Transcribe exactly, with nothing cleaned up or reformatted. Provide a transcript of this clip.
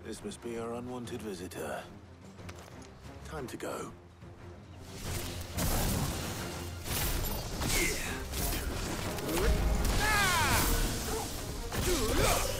This must be our unwanted visitor. Time to go. Ah!